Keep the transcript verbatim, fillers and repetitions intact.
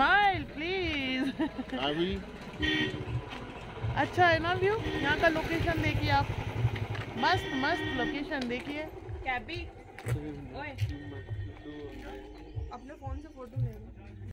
Smile please. अच्छा है ना व्यू? यहाँ का लोकेशन देखिए आप, मस्त मस्त लोकेशन देखिए। कैबी ओए अपने फोन से फोटो ले लो।